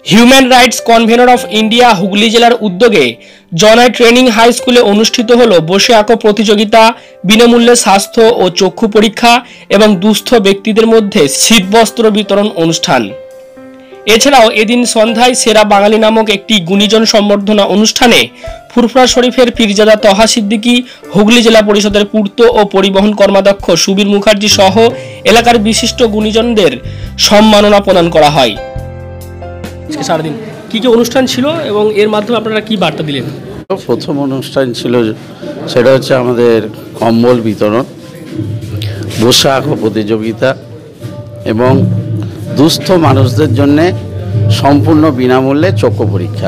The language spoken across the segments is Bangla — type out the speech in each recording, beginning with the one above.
Human rights convenor of India Hooghly জেলার উদ্যোগে জনাই ট্রেনিং হাই স্কুলে অনুষ্ঠিত হলো বসে আঁকো প্রতিযোগিতা, বিনামূল্যে স্বাস্থ্য ও চক্ষু পরীক্ষা এবং দুস্থ ব্যক্তিদের মধ্যে শীতবস্ত্র বিতরণ অনুষ্ঠান। এছাড়াও এদিন সন্ধ্যায় সেরা বাঙালি নামক একটি গুণীজন সম্বর্ধনা অনুষ্ঠানে ফুরফুরা শরীফের পীরজাদা তহা সিদ্দিকী, হুগলি জেলা পরিষদের পূর্ত ও পরিবহন কর্মাধ্যক্ষ সুবীর মুখার্জি সহ এলাকার বিশিষ্ট গুণীজনদের সম্মাননা প্রদান করা হয়। সারাদিন কি কি অনুষ্ঠান ছিল এবং এর মাধ্যমে আপনারা কি বার্তা দিলেন? প্রথম অনুষ্ঠান ছিল সেটা হচ্ছে আমাদের কম্বল বিতরণ, বসে আঁকো প্রতিযোগিতা এবং দুস্থ মানুষদের জন্য সম্পূর্ণ বিনামূল্যে চক্ষু পরীক্ষা।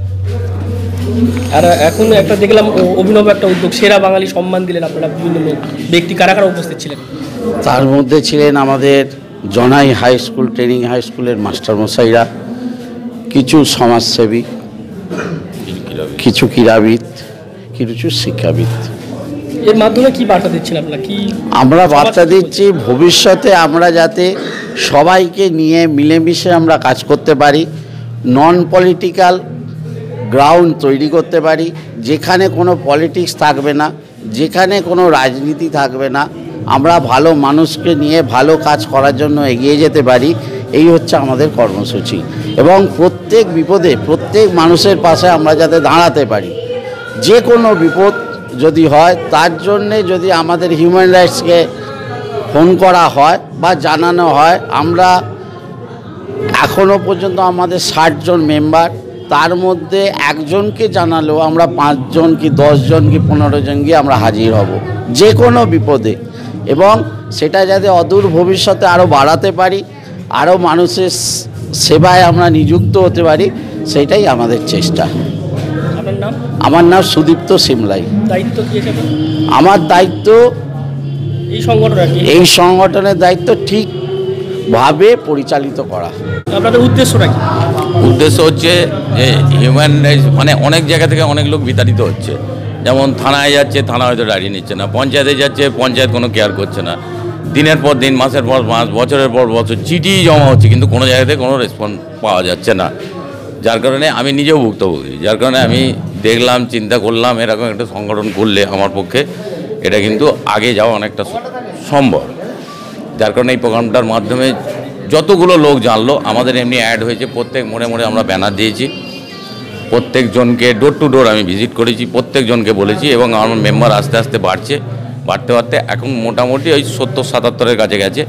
আর এখন একটা দেখলাম অভিনব একটা উদ্যোগ, সেরা বাঙালি সম্মান দিলেন আপনারা বিভিন্ন ব্যক্তি, কারা কারা উপস্থিত ছিলেন? তার মধ্যে ছিলেন আমাদের জনাই হাই স্কুল, ট্রেনিং হাই স্কুলের মাস্টারমশাইরা, কিছু সমাজসেবী, কিছু ক্রীড়াবিদ, কিছু শিক্ষাবিদ। এর মাধ্যমে কি বার্তা দিচ্ছেন আপনারা? আমরা বার্তা দিচ্ছি ভবিষ্যতে আমরা যাতে সবাইকে নিয়ে মিলেমিশে আমরা কাজ করতে পারি, নন পলিটিক্যাল গ্রাউন্ড তৈরি করতে পারি, যেখানে কোনো পলিটিক্স থাকবে না, যেখানে কোনো রাজনীতি থাকবে না, আমরা ভালো মানুষকে নিয়ে ভালো কাজ করার জন্য এগিয়ে যেতে পারি। এই হচ্ছে আমাদের কর্মসূচি এবং প্রত্যেক বিপদে প্রত্যেক মানুষের পাশে আমরা যাতে দাঁড়াতে পারি। যে কোনো বিপদ যদি হয় তার জন্যে যদি আমাদের হিউম্যান রাইটসকে ফোন করা হয় বা জানানো হয়, আমরা এখনও পর্যন্ত আমাদের 60 জন মেম্বার, তার মধ্যে একজনকে জানালেও আমরা 5 জন কি 10 জন কি 15 জন গিয়ে আমরা হাজির হব যে কোনো বিপদে, এবং সেটা যাতে অদূর ভবিষ্যতে আরও বাড়াতে পারি, আরও মানুষের সেবায় আমরা নিযুক্ত হতে পারি, সেটাই আমাদের চেষ্টা। আমার নাম সুদীপ্ত সিমলাই। দায়িত্ব কি? আমার দায়িত্ব এই সংগঠনের দায়িত্ব ঠিকভাবে পরিচালিত করা। আপনাদের উদ্দেশ্যটা কি? উদ্দেশ্য হচ্ছে যে হিউম্যান রাইটস মানে অনেক জায়গা থেকে অনেক লোক বিতাড়িত হচ্ছে, যেমন থানায় যাচ্ছে, থানা হয়তো দাঁড়িয়ে নিচ্ছে না, পঞ্চায়েতে যাচ্ছে, পঞ্চায়েত কোনো কেয়ার করছে না, দিনের পর দিন, মাসের পর মাস, বছরের পর বছর চিঠি জমা হচ্ছে, কিন্তু কোনো জায়গাতে কোনো রেসপন্স পাওয়া যাচ্ছে না। যার কারণে আমি নিজেও ভুক্তভোগী, যার কারণে আমি দেখলাম, চিন্তা করলাম এরকম একটা সংগঠন করলে আমার পক্ষে এটা কিন্তু আগে যাওয়া অনেকটা সম্ভব। যার কারণে এই প্রোগ্রামটার মাধ্যমে যতগুলো লোক জানলো, আমাদের এমনি অ্যাড হয়েছে, প্রত্যেক মোড়ে মোড়ে আমরা ব্যানার দিয়েছি, প্রত্যেকজনকে ডোর টু ডোর আমি ভিজিট করেছি, প্রত্যেকজনকে বলেছি, এবং আমার মেম্বার আস্তে আস্তে বাড়তে বাড়তে এখন মোটামুটি ওই 70-77-এর কাছে গেছে।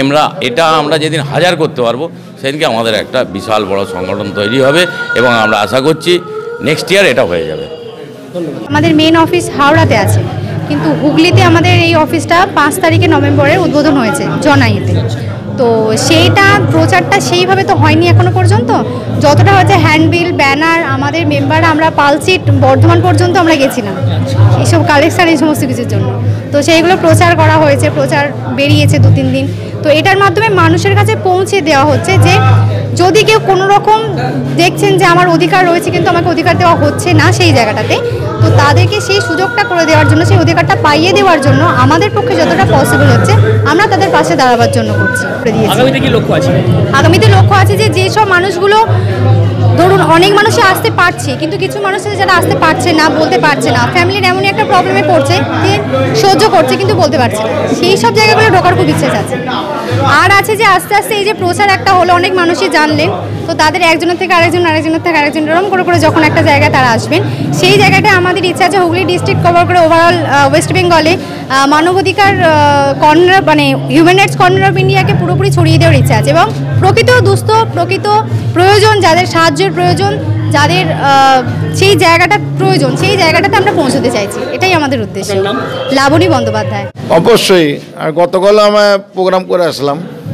আমরা যেদিন 1000 করতে পারবো সেদিনকে আমাদের একটা বিশাল বড় সংগঠন তৈরি হবে এবং আমরা আশা করছি নেক্সট ইয়ার এটা হয়ে যাবে। আমাদের মেন অফিস হাওড়াতে আছে, কিন্তু হুগলিতে আমাদের এই অফিসটা 5 তারিখে নভেম্বরে উদ্বোধন হয়েছে জনাইতে। তো সেইটা প্রচারটা সেইভাবে তো হয়নি এখনো পর্যন্ত, যতটা হচ্ছে হ্যান্ডবিল, ব্যানার, আমাদের মেম্বার আমরা পালচিট বর্ধমান পর্যন্ত আমরা গেছিলাম এইসব কালেকশান, এই সমস্ত কিছুর জন্য। তো সেইগুলো প্রচার করা হয়েছে, প্রচার বেরিয়েছে 2-3 দিন। তো এটার মাধ্যমে মানুষের কাছে পৌঁছে দেওয়া হচ্ছে যে যদি কেউ কোনো রকম দেখছেন যে আমার অধিকার রয়েছে কিন্তু আমাকে অধিকার দেওয়া হচ্ছে না সেই জায়গাটাতে, তো তাদেরকে সেই সুযোগটা করে দেওয়ার জন্য, সেই অধিকারটা পাইয়ে দেওয়ার জন্য আমাদের পক্ষে যতটা পসিবল হচ্ছে আমরা তাদের পাশে দাঁড়াবার জন্য করছি। আগামীতে কি লক্ষ্য আছে? আগামীতে লক্ষ্য আছে যে যেসব মানুষগুলো, ধরুন অনেক মানুষই আসতে পারছে কিন্তু কিছু মানুষ আছে যারা আসতে পারছে না, বলতে পারছে না, ফ্যামিলির এমনই একটা প্রবলেমে পড়ছে যে সহ্য করছে কিন্তু বলতে পারছে না, সেই সব জায়গাগুলো ঢোকার খুব ইচ্ছে আছে। আর আছে যে আস্তে আস্তে এই যে প্রচার একটা হলো, অনেক মানুষই জানলেন, তো তাদের একজনের থেকে আরেকজন, আরেকজনের থেকে আরেকজন, এরকম করে যখন একটা জায়গায় তারা আসবেন, সেই জায়গাটা আমাদের ইচ্ছা আছে হুগলি ডিস্ট্রিক্ট কভার করে ওভারঅল ওয়েস্ট বেঙ্গলে মানবাধিকার কর্নার, মানে হিউম্যান রাইটস কর্নার অফ ইন্ডিয়াকে পুরোপুরি ছড়িয়ে দেওয়ার ইচ্ছা আছে, এবং প্রকৃত দুস্থ, প্রকৃত প্রয়োজন, যাদের সাহায্যের প্রয়োজন, যাদের সেই জায়গাটা প্রয়োজন, সেই জায়গাটাতে আমরা পৌঁছতে চাইছি, এটাই আমাদের উদ্দেশ্য। লাবণী বন্দ্যোপাধ্যায়। অবশ্যই। আর গতকাল আমরা প্রোগ্রাম করে আসলাম,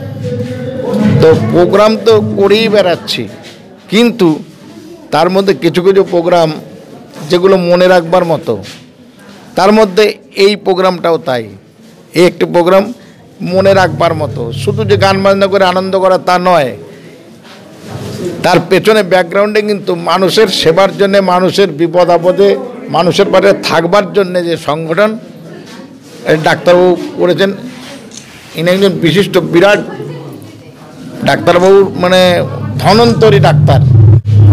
তো প্রোগ্রাম তো করেই বেড়াচ্ছি, কিন্তু তার মধ্যে কিছু কিছু প্রোগ্রাম যেগুলো মনে রাখবার মতো, তার মধ্যে এই প্রোগ্রামটাও তাই। এই একটি প্রোগ্রাম মনে রাখবার মতো, শুধু যে গান বাজনা করে আনন্দ করা তা নয়, তার পেছনে ব্যাকগ্রাউন্ডে কিন্তু মানুষের সেবার জন্যে, মানুষের বিপদ আপদে মানুষের পাশে থাকবার জন্যে যে সংগঠন ডাক্তারবাবু করেছেন, ইনি একজন বিশিষ্ট বিরাট ডাক্তারবাবু, মানে ধনন্তরী ডাক্তার।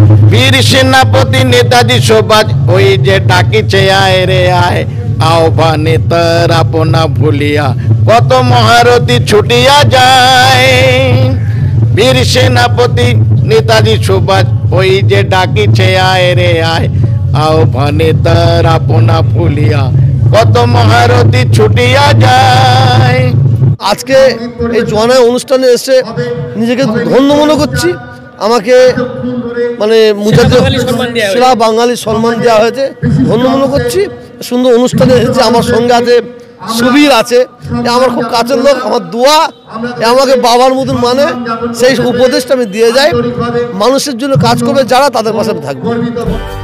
বীর সেনাপতি নেতাজি সুভাষ ওই যে ডাকিছে আয় রে আয়, আহ্বানে তার আপনা ভুলিয়া কত মহারথী ছুটিয়া যায়। বীর সেনাপতি নেতাজি সুভাষ ওই যে ডাকিছে আয় রে আয়, আহ্বানে তার আপনা ভুলিয়া কত মহারথী ছুটিয়া যায়। আজকে এই জনায় অনুষ্ঠানে এসে নিজেকে ধন্য মনে করছি। আমাকে মানে সেরা বাঙালি সম্মান দেওয়া হয়েছে, ধন্য মনে করছি। সুন্দর অনুষ্ঠানে এসেছে, আমার সঙ্গে আছে সুবীর আছে, আমার খুব কাছের লোক, আমার দোয়া আমাকে বাবার মতন মানে, সেই উপদেশটা আমি দিয়ে যাই। মানুষের জন্য কাজ করবে যারা, তাদের পাশে আমি থাকবো।